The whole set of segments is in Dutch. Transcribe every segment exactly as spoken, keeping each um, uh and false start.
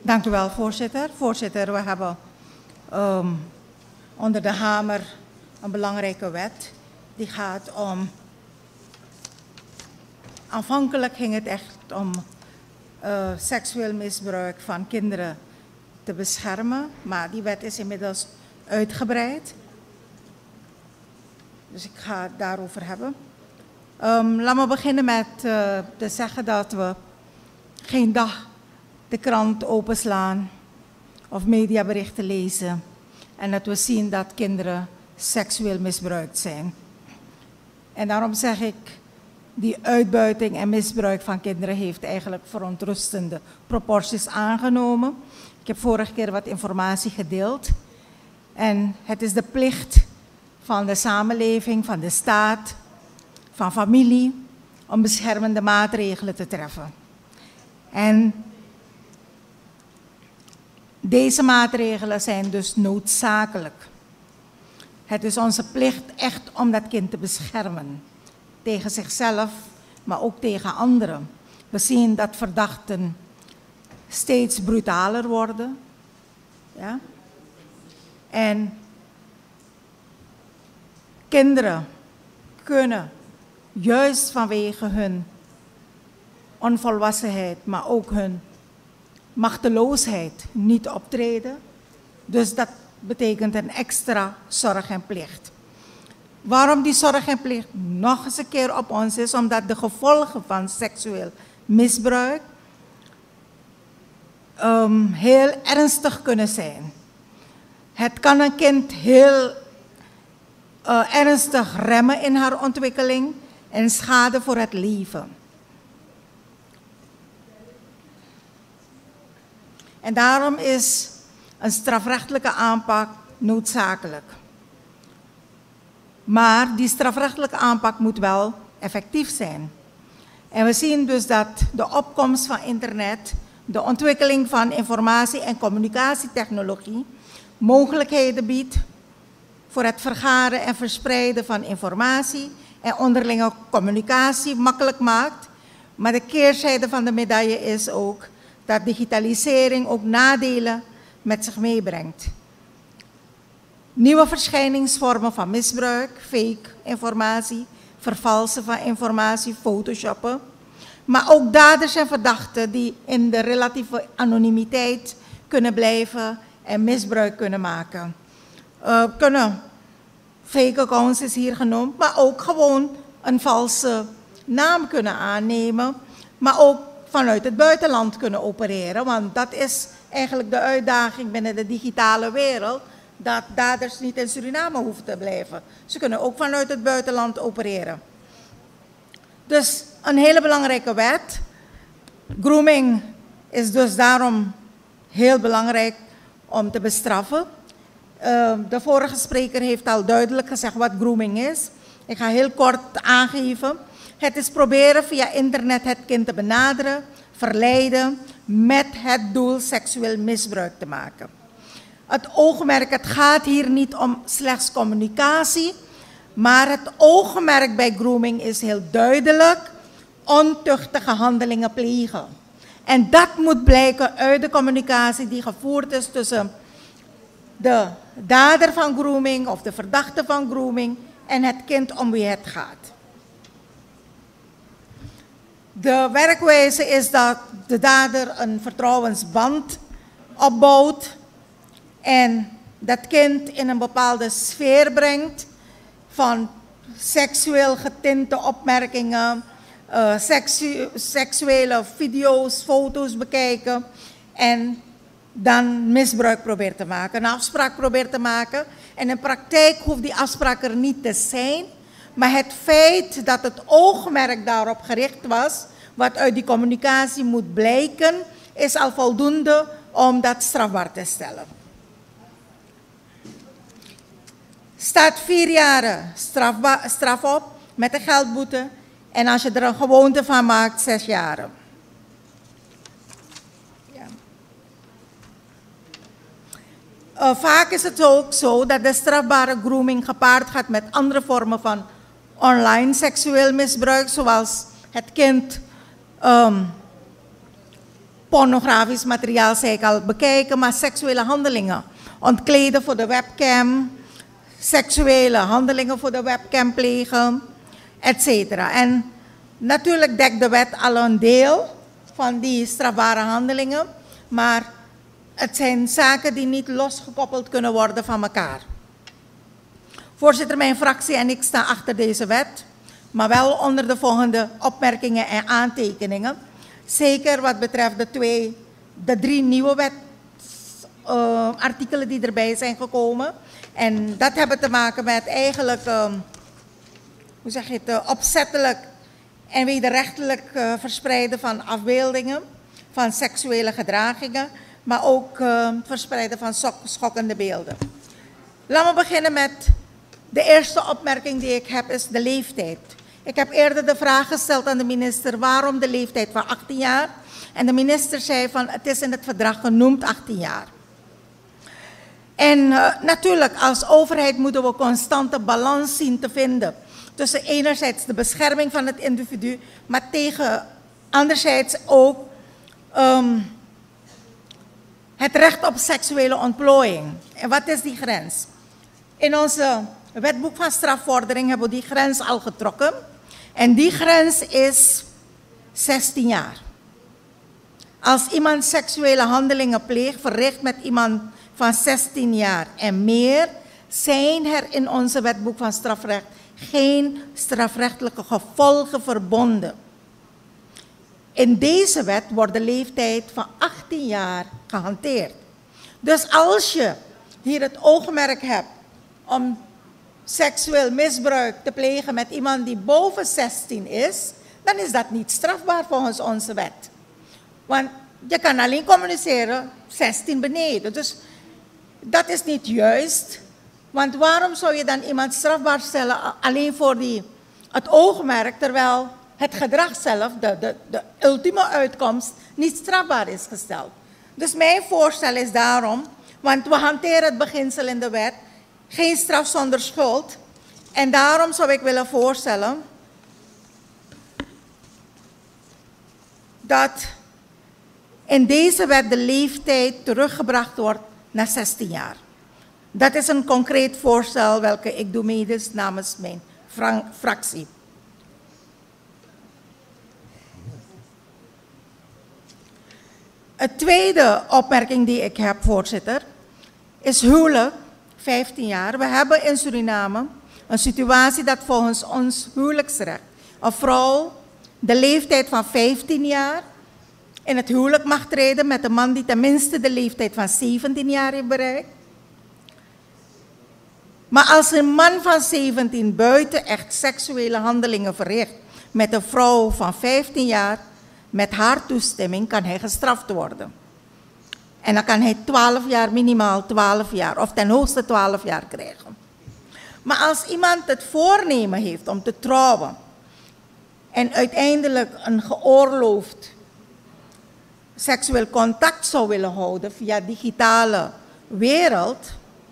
Dank u wel, voorzitter. Voorzitter, we hebben um, onder de hamer een belangrijke wet. Die gaat om... Aanvankelijk ging het echt om uh, seksueel misbruik van kinderen te beschermen. Maar die wet is inmiddels uitgebreid. Dus ik ga het daarover hebben. Um, laat me beginnen met uh, te zeggen dat we geen dag de krant openslaan of mediaberichten lezen en dat we zien dat kinderen seksueel misbruikt zijn. En daarom zeg ik, die uitbuiting en misbruik van kinderen heeft eigenlijk verontrustende proporties aangenomen. Ik heb vorige keer wat informatie gedeeld. En het is de plicht van de samenleving, van de staat, van familie, om beschermende maatregelen te treffen. En deze maatregelen zijn dus noodzakelijk. Het is onze plicht echt om dat kind te beschermen. Tegen zichzelf, maar ook tegen anderen. We zien dat verdachten steeds brutaler worden. Ja? En kinderen kunnen juist vanwege hun onvolwassenheid, maar ook hun machteloosheid niet optreden. Dus dat betekent een extra zorg en plicht. Waarom die zorg en plicht nog eens een keer op ons is? Omdat de gevolgen van seksueel misbruik um, heel ernstig kunnen zijn. Het kan een kind heel uh, ernstig remmen in haar ontwikkeling en schade voor het leven. En daarom is een strafrechtelijke aanpak noodzakelijk. Maar die strafrechtelijke aanpak moet wel effectief zijn. En we zien dus dat de opkomst van internet, de ontwikkeling van informatie- en communicatietechnologie mogelijkheden biedt voor het vergaren en verspreiden van informatie en onderlinge communicatie makkelijk maakt. Maar de keerzijde van de medaille is ook dat digitalisering ook nadelen met zich meebrengt. Nieuwe verschijningsvormen van misbruik, fake informatie, vervalsen van informatie, photoshoppen. Maar ook daders en verdachten die in de relatieve anonimiteit kunnen blijven en misbruik kunnen maken. Uh, kunnen fake accounts is hier genoemd, maar ook gewoon een valse naam kunnen aannemen. Maar ook vanuit het buitenland kunnen opereren, want dat is eigenlijk de uitdaging binnen de digitale wereld. Dat daders niet in Suriname hoeven te blijven. Ze kunnen ook vanuit het buitenland opereren. Dus een hele belangrijke wet. Grooming is dus daarom heel belangrijk om te bestraffen. Uh, de vorige spreker heeft al duidelijk gezegd wat grooming is. Ik ga heel kort aangeven. Het is proberen via internet het kind te benaderen, verleiden, met het doel seksueel misbruik te maken. Het oogmerk, het gaat hier niet om slechts communicatie, maar het oogmerk bij grooming is heel duidelijk: ontuchtige handelingen plegen. En dat moet blijken uit de communicatie die gevoerd is tussen de dader van grooming of de verdachte van grooming en het kind om wie het gaat. De werkwijze is dat de dader een vertrouwensband opbouwt en dat kind in een bepaalde sfeer brengt van seksueel getinte opmerkingen, uh, seksu seksuele video's, foto's bekijken en dan misbruik probeert te maken, een afspraak probeert te maken. En in praktijk hoeft die afspraak er niet te zijn, maar het feit dat het oogmerk daarop gericht was, wat uit die communicatie moet blijken, is al voldoende om dat strafbaar te stellen. Staat vier jaar straf op met een geldboete en als je er een gewoonte van maakt, zes jaar. Ja. Uh, vaak is het ook zo dat de strafbare grooming gepaard gaat met andere vormen van online seksueel misbruik, zoals het kind um, pornografisch materiaal, zei ik al, bekijken, maar seksuele handelingen. Ontkleden voor de webcam, seksuele handelingen voor de webcam plegen, et cetera. En natuurlijk dekt de wet al een deel van die strafbare handelingen, maar het zijn zaken die niet losgekoppeld kunnen worden van elkaar. Voorzitter, mijn fractie en ik staan achter deze wet, maar wel onder de volgende opmerkingen en aantekeningen. Zeker wat betreft de, twee, de drie nieuwe wetartikelen uh, die erbij zijn gekomen. En dat hebben te maken met eigenlijk, uh, hoe zeg je het, uh, opzettelijk en wederrechtelijk uh, verspreiden van afbeeldingen, van seksuele gedragingen, maar ook uh, verspreiden van schokkende beelden. Laten we beginnen met de eerste opmerking die ik heb, is de leeftijd. Ik heb eerder de vraag gesteld aan de minister, waarom de leeftijd van achttien jaar? En de minister zei van, het is in het verdrag genoemd achttien jaar. En uh, natuurlijk, als overheid moeten we constante balans zien te vinden tussen enerzijds de bescherming van het individu, maar tegen anderzijds ook um, het recht op seksuele ontplooiing. En wat is die grens? In onze wetboek van strafvordering hebben we die grens al getrokken. En die grens is zestien jaar. Als iemand seksuele handelingen pleegt, verricht met iemand van zestien jaar en meer, zijn er in onze wetboek van strafrecht geen strafrechtelijke gevolgen verbonden. In deze wet wordt de leeftijd van achttien jaar gehanteerd. Dus als je hier het oogmerk hebt om seksueel misbruik te plegen met iemand die boven zestien is, dan is dat niet strafbaar volgens onze wet. Want je kan alleen communiceren zestien beneden. Dus dat is niet juist. Want waarom zou je dan iemand strafbaar stellen alleen voor die, het oogmerk, terwijl het gedrag zelf, de, de, de ultieme uitkomst, niet strafbaar is gesteld. Dus mijn voorstel is daarom, want we hanteren het beginsel in de wet, geen straf zonder schuld. En daarom zou ik willen voorstellen dat in deze wet de leeftijd teruggebracht wordt naar zestien jaar. Dat is een concreet voorstel welke ik doe mede namens mijn fractie. Een tweede opmerking die ik heb, voorzitter, is huwelijk, vijftien jaar. We hebben in Suriname een situatie dat volgens ons huwelijksrecht een vrouw de leeftijd van vijftien jaar in het huwelijk mag treden met een man die tenminste de leeftijd van zeventien jaar heeft bereikt. Maar als een man van zeventien buiten echt seksuele handelingen verricht met een vrouw van vijftien jaar, met haar toestemming kan hij gestraft worden. En dan kan hij twaalf jaar, minimaal twaalf jaar, of ten hoogste twaalf jaar krijgen. Maar als iemand het voornemen heeft om te trouwen en uiteindelijk een geoorloofd seksueel contact zou willen houden via digitale wereld,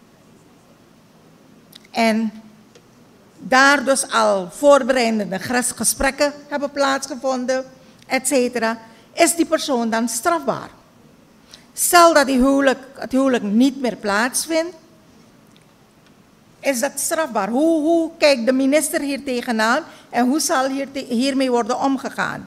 en daar dus al voorbereidende gesprekken hebben plaatsgevonden, et cetera, is die persoon dan strafbaar. Stel dat die huwelijk, het huwelijk niet meer plaatsvindt, is dat strafbaar. Hoe, hoe kijkt de minister hier tegenaan en hoe zal hier te, hiermee worden omgegaan?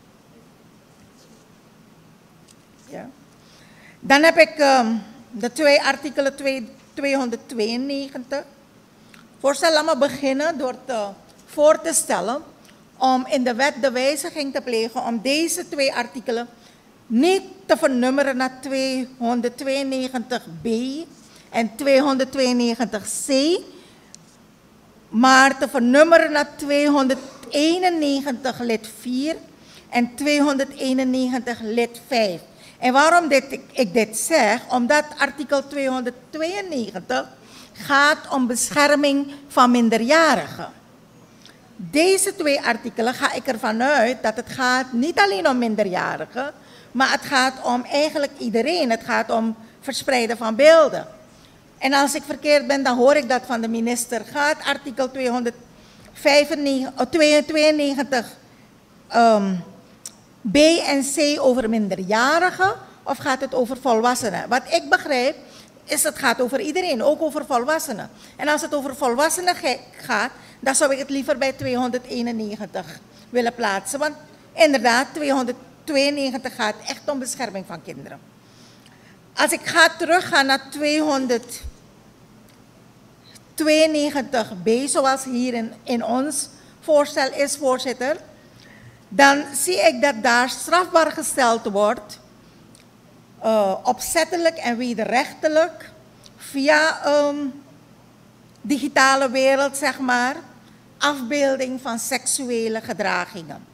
Ja. Dan heb ik um, de twee artikelen tweehonderdtweeënnegentig. Voorstel, laat me beginnen door te, voor te stellen om in de wet de wijziging te plegen om deze twee artikelen niet te vernummeren naar tweehonderdtweeënnegentig b en tweehonderdtweeënnegentig c, maar te vernummeren naar tweehonderdeenennegentig lid vier en tweehonderdeenennegentig lid vijf. En waarom dit, ik dit zeg? Omdat artikel tweehonderdtweeënnegentig gaat om bescherming van minderjarigen. Deze twee artikelen ga ik ervan uit dat het gaat niet alleen om minderjarigen, maar het gaat om eigenlijk iedereen. Het gaat om verspreiden van beelden. En als ik verkeerd ben, dan hoor ik dat van de minister. Gaat artikel tweehonderdtweeënnegentig um, B en C over minderjarigen of gaat het over volwassenen? Wat ik begrijp is het gaat over iedereen, ook over volwassenen. En als het over volwassenen gaat, dan zou ik het liever bij tweehonderdeenennegentig willen plaatsen. Want inderdaad, tweehonderdtweeënnegentig gaat echt om bescherming van kinderen. Als ik ga teruggaan naar tweehonderdtweeënnegentig b, zoals hier in, in ons voorstel is, voorzitter, dan zie ik dat daar strafbaar gesteld wordt, uh, opzettelijk en wederrechtelijk, via um, digitale wereld, zeg maar, afbeelding van seksuele gedragingen.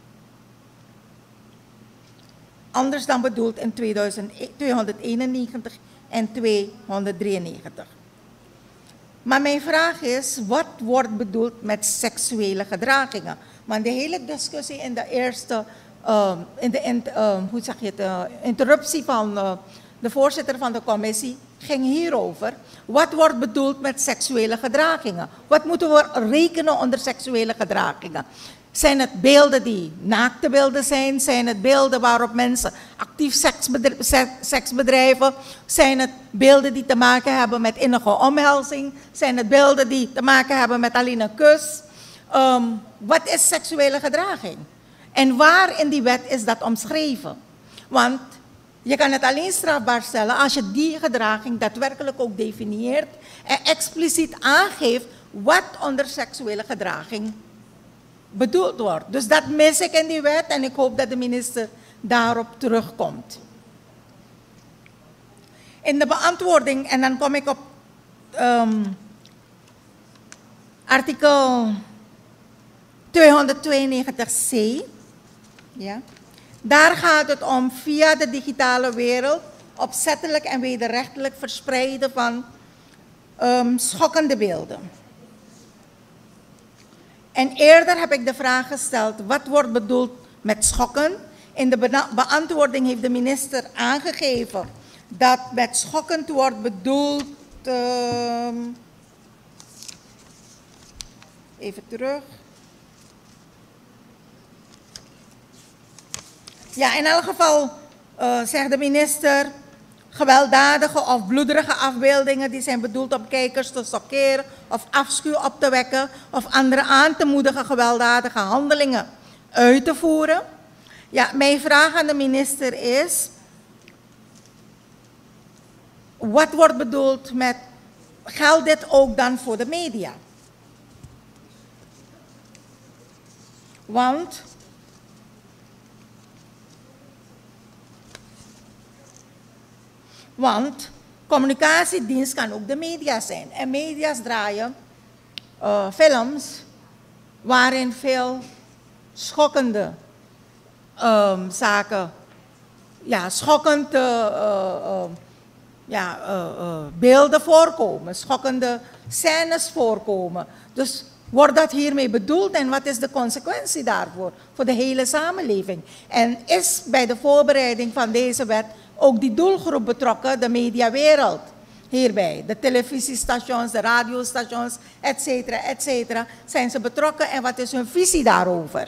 Anders dan bedoeld in tweehonderdeenennegentig en tweehonderddrieënnegentig. Maar mijn vraag is, wat wordt bedoeld met seksuele gedragingen? Want de hele discussie in de eerste, uh, in de in, uh, hoe zeg je het, uh, interruptie van uh, de voorzitter van de commissie ging hierover. Wat wordt bedoeld met seksuele gedragingen? Wat moeten we rekenen onder seksuele gedragingen? Zijn het beelden die naakte beelden zijn? Zijn het beelden waarop mensen actief seks, bedrijven, seks bedrijven? Zijn het beelden die te maken hebben met innige omhelzing? Zijn het beelden die te maken hebben met alleen een kus? Um, wat is seksuele gedraging? En waar in die wet is dat omschreven? Want je kan het alleen strafbaar stellen als je die gedraging daadwerkelijk ook definieert en expliciet aangeeft wat onder seksuele gedraging bedoeld wordt. Dus dat mis ik in die wet en ik hoop dat de minister daarop terugkomt. In de beantwoording, en dan kom ik op um, artikel tweehonderdtweeënnegentig c. Ja. Daar gaat het om via de digitale wereld opzettelijk en wederrechtelijk verspreiden van um, schokkende beelden. En eerder heb ik de vraag gesteld, wat wordt bedoeld met schokken? In de beantwoording heeft de minister aangegeven dat met schokkend wordt bedoeld, uh, even terug. Ja, in elk geval uh, zegt de minister, gewelddadige of bloederige afbeeldingen die zijn bedoeld om kijkers te chockeren of afschuw op te wekken of anderen aan te moedigen gewelddadige handelingen uit te voeren. Ja, mijn vraag aan de minister is, wat wordt bedoeld met, geldt dit ook dan voor de media? Want Want communicatiedienst kan ook de media zijn. En media's draaien uh, films waarin veel schokkende um, zaken, ja, schokkende uh, uh, ja, uh, uh, beelden voorkomen, schokkende scènes voorkomen. Dus wordt dat hiermee bedoeld en wat is de consequentie daarvoor voor de hele samenleving? En is bij de voorbereiding van deze wet ook die doelgroep betrokken, de mediawereld hierbij, de televisiestations, de radiostations, et cetera, et cetera, zijn ze betrokken en wat is hun visie daarover?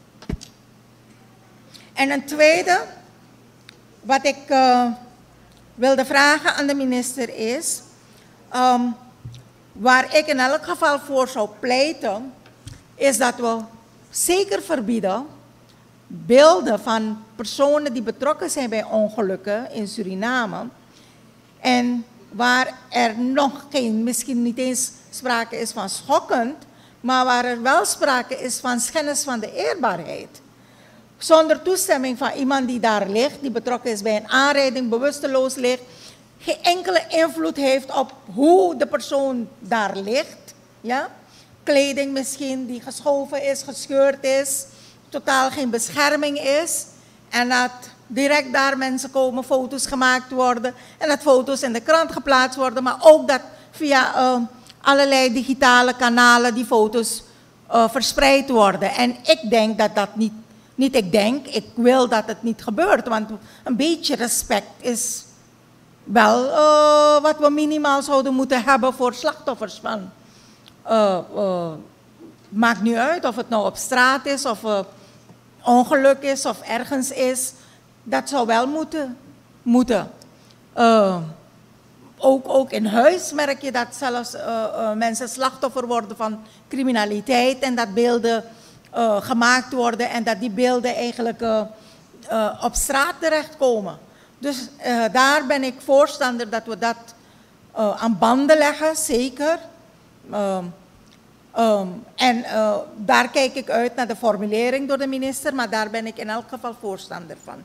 En een tweede, wat ik uh, wilde vragen aan de minister is, um, waar ik in elk geval voor zou pleiten, is dat we zeker verbieden beelden van personen die betrokken zijn bij ongelukken in Suriname en waar er nog geen, misschien niet eens sprake is van schokkend, maar waar er wel sprake is van schennis van de eerbaarheid. Zonder toestemming van iemand die daar ligt, die betrokken is bij een aanrijding, bewusteloos ligt, geen enkele invloed heeft op hoe de persoon daar ligt. Ja? Kleding misschien die geschoven is, gescheurd is, totaal geen bescherming is. En dat direct daar mensen komen, foto's gemaakt worden. En dat foto's in de krant geplaatst worden. Maar ook dat via uh, allerlei digitale kanalen die foto's uh, verspreid worden. En ik denk dat dat niet, niet ik denk, ik wil dat het niet gebeurt. Want een beetje respect is wel uh, wat we minimaal zouden moeten hebben voor slachtoffers van. Uh, uh, maakt niet uit of het nou op straat is of uh, ongeluk is of ergens is, dat zou wel moeten. moeten. Uh, ook, ook in huis merk je dat zelfs uh, uh, mensen slachtoffer worden van criminaliteit en dat beelden uh, gemaakt worden en dat die beelden eigenlijk uh, uh, op straat terechtkomen. Dus uh, daar ben ik voorstander dat we dat uh, aan banden leggen, zeker. Uh, um, en uh, daar kijk ik uit naar de formulering door de minister, maar daar ben ik in elk geval voorstander van.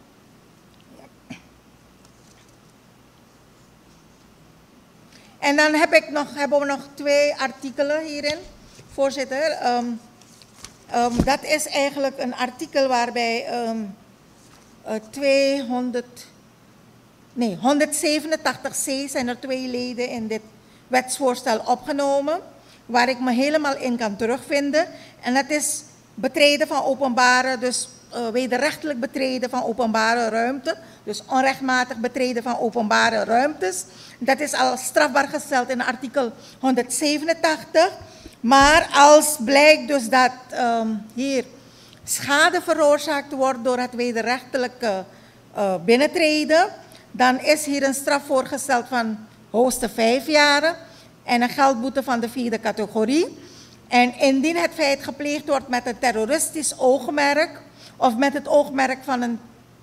En dan heb ik nog, hebben we nog twee artikelen hierin, voorzitter. Um, um, dat is eigenlijk een artikel waarbij um, uh, tweehonderd, nee, honderdzevenentachtig c zijn er twee leden in dit wetsvoorstel opgenomen, waar ik me helemaal in kan terugvinden. En dat is betreden van openbare, dus uh, wederrechtelijk betreden van openbare ruimte. Dus onrechtmatig betreden van openbare ruimtes. Dat is al strafbaar gesteld in artikel honderdzevenentachtig. Maar als blijkt dus dat um, hier schade veroorzaakt wordt door het wederrechtelijke uh, binnentreden, dan is hier een straf voorgesteld van hoogste vijf jaren en een geldboete van de vierde categorie. En indien het feit gepleegd wordt met een terroristisch oogmerk of met het oogmerk van een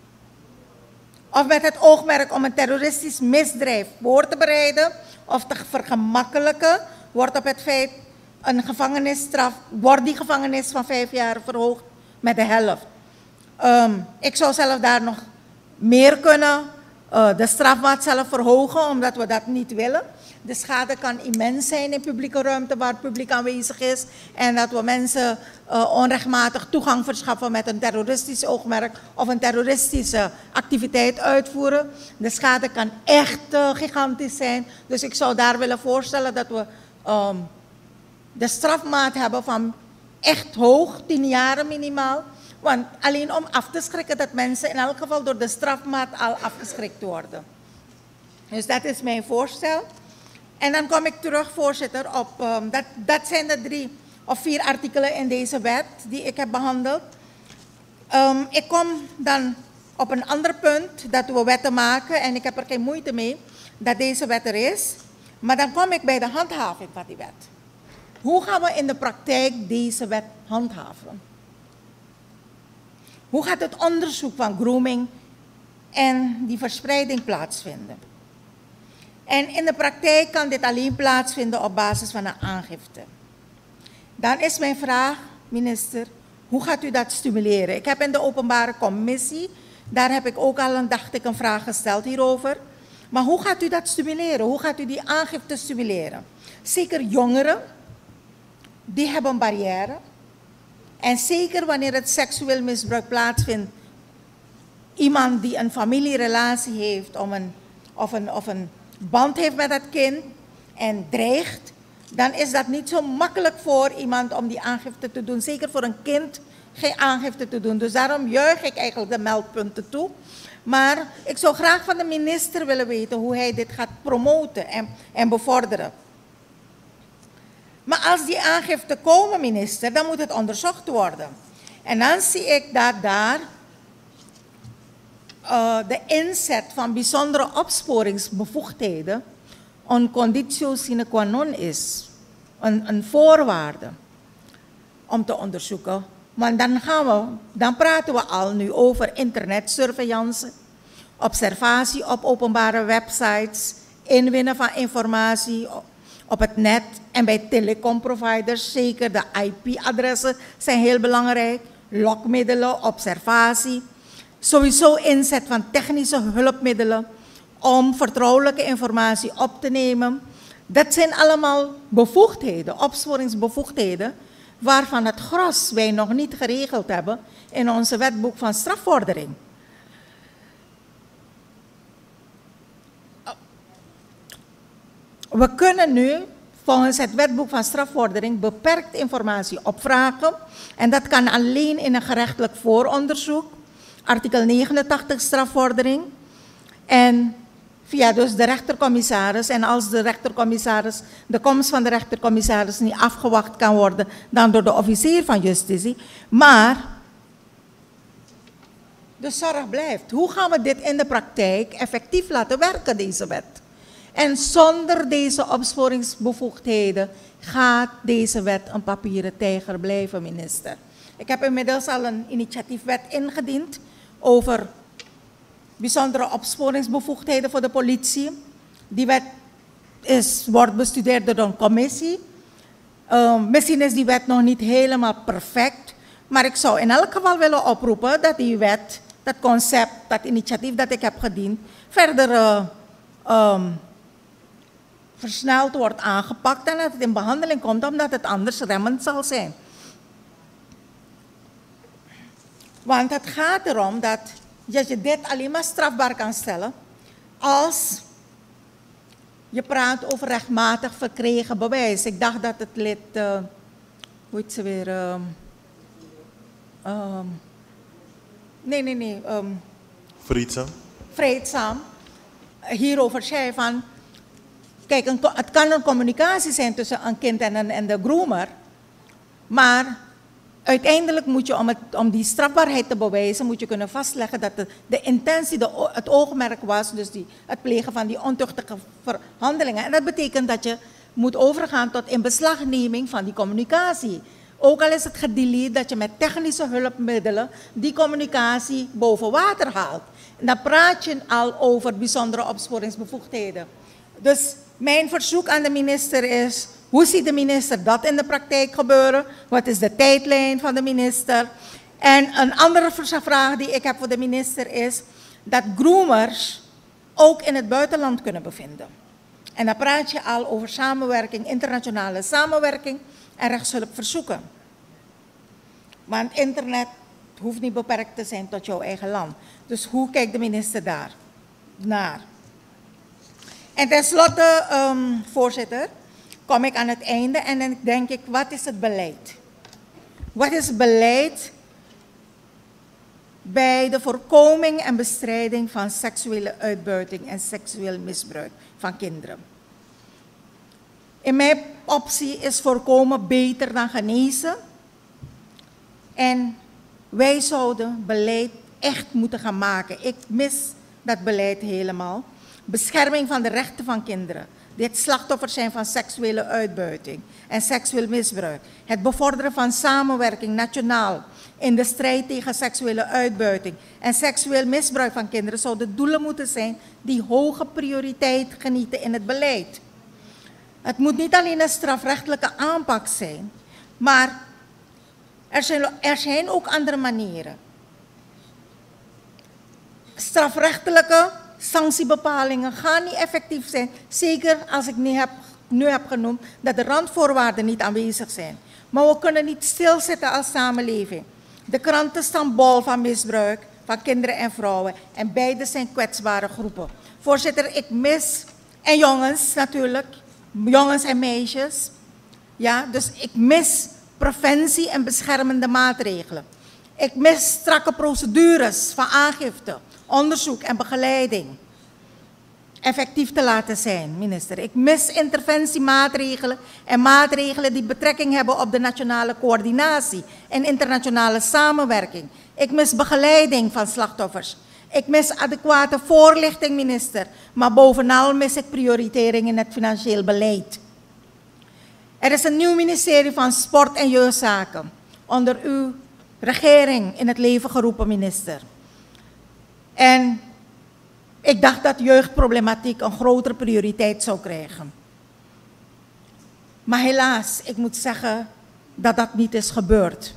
of met het oogmerk om een terroristisch misdrijf voor te bereiden of te vergemakkelijken, wordt op het feit een gevangenisstraf, wordt die gevangenis van vijf jaar verhoogd met de helft. Um, ik zou zelf daar nog meer kunnen, uh, de strafmaat zelf verhogen, omdat we dat niet willen. De schade kan immens zijn in publieke ruimte waar het publiek aanwezig is en dat we mensen uh, onrechtmatig toegang verschaffen met een terroristisch oogmerk of een terroristische activiteit uitvoeren. De schade kan echt uh, gigantisch zijn, dus ik zou daar willen voorstellen dat we um, de strafmaat hebben van echt hoog, tien jaren minimaal. Want alleen om af te schrikken dat mensen in elk geval door de strafmaat al afgeschrikt worden. Dus dat is mijn voorstel. En dan kom ik terug, voorzitter, op, um, dat, dat zijn de drie of vier artikelen in deze wet die ik heb behandeld. Um, ik kom dan op een ander punt dat we wetten maken en ik heb er geen moeite mee dat deze wet er is. Maar dan kom ik bij de handhaving van die wet. Hoe gaan we in de praktijk deze wet handhaven? Hoe gaat het onderzoek van grooming en die verspreiding plaatsvinden? En in de praktijk kan dit alleen plaatsvinden op basis van een aangifte. Dan is mijn vraag, minister, hoe gaat u dat stimuleren? Ik heb in de openbare commissie, daar heb ik ook al een, dacht ik, een vraag gesteld hierover. Maar hoe gaat u dat stimuleren? Hoe gaat u die aangifte stimuleren? Zeker jongeren, die hebben een barrière. En zeker wanneer het seksueel misbruik plaatsvindt, iemand die een familierelatie heeft om een, of, een, of een band heeft met dat kind en dreigt, dan is dat niet zo makkelijk voor iemand om die aangifte te doen. Zeker voor een kind geen aangifte te doen. Dus daarom juich ik eigenlijk de meldpunten toe. Maar ik zou graag van de minister willen weten hoe hij dit gaat promoten en, en bevorderen. Maar als die aangiften komen, minister, dan moet het onderzocht worden. En dan zie ik dat daar uh, de inzet van bijzondere opsporingsbevoegdheden een conditio sine qua non is. Een, een voorwaarde om te onderzoeken. Want dan, gaan we, dan praten we al nu over internetsurveillance, observatie op openbare websites, inwinnen van informatie op het net en bij telecomproviders. Zeker de I P-adressen zijn heel belangrijk. Lokmiddelen, observatie. Sowieso inzet van technische hulpmiddelen om vertrouwelijke informatie op te nemen. Dat zijn allemaal bevoegdheden, opsporingsbevoegdheden, waarvan het gros wij nog niet geregeld hebben in onze wetboek van strafvordering. We kunnen nu volgens het wetboek van strafvordering beperkt informatie opvragen en dat kan alleen in een gerechtelijk vooronderzoek, artikel negenentachtig strafvordering en via dus de rechtercommissaris. En als de rechtercommissaris, de komst van de rechtercommissaris niet afgewacht kan worden dan door de officier van justitie, maar de zorg blijft. Hoe gaan we dit in de praktijk effectief laten werken, deze wet? En zonder deze opsporingsbevoegdheden gaat deze wet een papieren tijger blijven, minister. Ik heb inmiddels al een initiatiefwet ingediend over bijzondere opsporingsbevoegdheden voor de politie. Die wet is, wordt bestudeerd door een commissie. Uh, misschien is die wet nog niet helemaal perfect, maar ik zou in elk geval willen oproepen dat die wet, dat concept, dat initiatief dat ik heb gediend, verder uh, um, versneld wordt aangepakt en dat het in behandeling komt, omdat het anders remmend zal zijn. Want het gaat erom dat je dit alleen maar strafbaar kan stellen als je praat over rechtmatig verkregen bewijs. Ik dacht dat het lid, uh, hoe heet ze weer, um, um, nee, nee, nee. Um, Vreedzaam. Vreedzaam. Hierover zei van, kijk, een, het kan een communicatie zijn tussen een kind en, een, en de groomer, maar uiteindelijk moet je, om, het, om die strafbaarheid te bewijzen, moet je kunnen vastleggen dat de, de intentie, de, het oogmerk was, dus die, het plegen van die ontuchtige handelingen. En dat betekent dat je moet overgaan tot inbeslagneming van die communicatie. Ook al is het gedelete, dat je met technische hulpmiddelen die communicatie boven water haalt. En dan praat je al over bijzondere opsporingsbevoegdheden. Dus mijn verzoek aan de minister is, hoe ziet de minister dat in de praktijk gebeuren? Wat is de tijdlijn van de minister? En een andere vraag die ik heb voor de minister is dat groomers ook in het buitenland kunnen bevinden. En dan praat je al over samenwerking, internationale samenwerking en rechtshulpverzoeken. Want internet hoeft niet beperkt te zijn tot jouw eigen land. Dus hoe kijkt de minister daar naar? En tenslotte, um, voorzitter, kom ik aan het einde en dan denk ik, wat is het beleid? Wat is het beleid bij de voorkoming en bestrijding van seksuele uitbuiting en seksueel misbruik van kinderen? In mijn optie is voorkomen beter dan genezen. En wij zouden beleid echt moeten gaan maken. Ik mis dat beleid helemaal. Bescherming van de rechten van kinderen. Die het slachtoffer zijn van seksuele uitbuiting en seksueel misbruik. Het bevorderen van samenwerking nationaal in de strijd tegen seksuele uitbuiting en seksueel misbruik van kinderen zouden doelen moeten zijn die hoge prioriteit genieten in het beleid. Het moet niet alleen een strafrechtelijke aanpak zijn, maar er zijn, er zijn ook andere manieren. Strafrechtelijke sanctiebepalingen gaan niet effectief zijn, zeker als ik nu heb, nu heb genoemd dat de randvoorwaarden niet aanwezig zijn. Maar we kunnen niet stilzitten als samenleving. De kranten staan bol van misbruik van kinderen en vrouwen en beide zijn kwetsbare groepen. Voorzitter, ik mis, en jongens natuurlijk, jongens en meisjes, ja, dus ik mis preventie en beschermende maatregelen. Ik mis strakke procedures van aangifte, onderzoek en begeleiding effectief te laten zijn, minister. Ik mis interventiemaatregelen en maatregelen die betrekking hebben op de nationale coördinatie en internationale samenwerking. Ik mis begeleiding van slachtoffers. Ik mis adequate voorlichting, minister. Maar bovenal mis ik prioritering in het financieel beleid. Er is een nieuw ministerie van Sport en Jeugdzaken onder uw regering in het leven geroepen, minister. En ik dacht dat jeugdproblematiek een grotere prioriteit zou krijgen. Maar helaas, ik moet zeggen dat dat niet is gebeurd.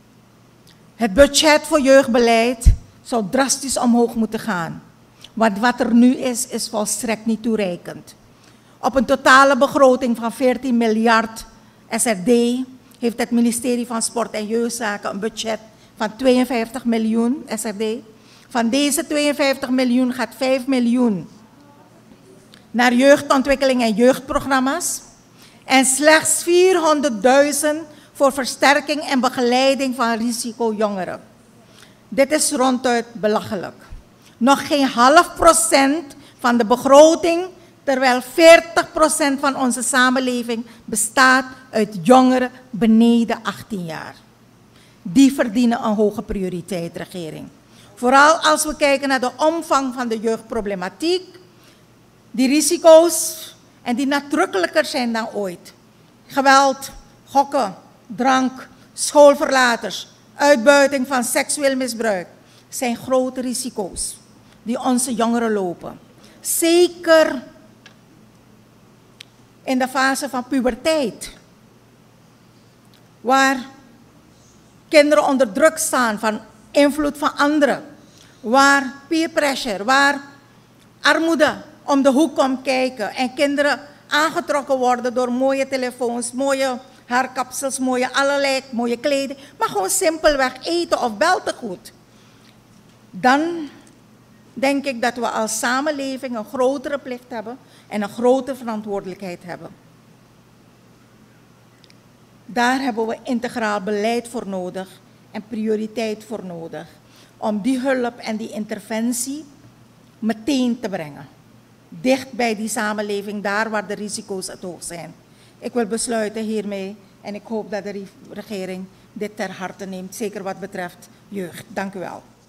Het budget voor jeugdbeleid zou drastisch omhoog moeten gaan. Want wat er nu is, is volstrekt niet toereikend. Op een totale begroting van veertien miljard S R D heeft het ministerie van Sport en Jeugdzaken een budget van tweeënvijftig miljoen S R D. Van deze tweeënvijftig miljoen gaat vijf miljoen naar jeugdontwikkeling en jeugdprogramma's. En slechts vierhonderdduizend voor versterking en begeleiding van risicojongeren. Dit is ronduit belachelijk. Nog geen half procent van de begroting, terwijl veertig procent van onze samenleving bestaat uit jongeren beneden achttien jaar. Die verdienen een hoge prioriteit, regering. Vooral als we kijken naar de omvang van de jeugdproblematiek, die risico's en die nadrukkelijker zijn dan ooit. Geweld, gokken, drank, schoolverlaters, uitbuiting van seksueel misbruik zijn grote risico's die onze jongeren lopen. Zeker in de fase van puberteit, waar kinderen onder druk staan van invloed van anderen, waar peer pressure, waar armoede om de hoek komt kijken en kinderen aangetrokken worden door mooie telefoons, mooie haarkapsels, mooie allerlei, mooie kleding, maar gewoon simpelweg eten of beltegoed. Dan denk ik dat we als samenleving een grotere plicht hebben en een grotere verantwoordelijkheid hebben. Daar hebben we integraal beleid voor nodig en prioriteit voor nodig. Om die hulp en die interventie meteen te brengen. Dicht bij die samenleving, daar waar de risico's het hoog zijn. Ik wil besluiten hiermee en ik hoop dat de regering dit ter harte neemt, zeker wat betreft jeugd. Dank u wel.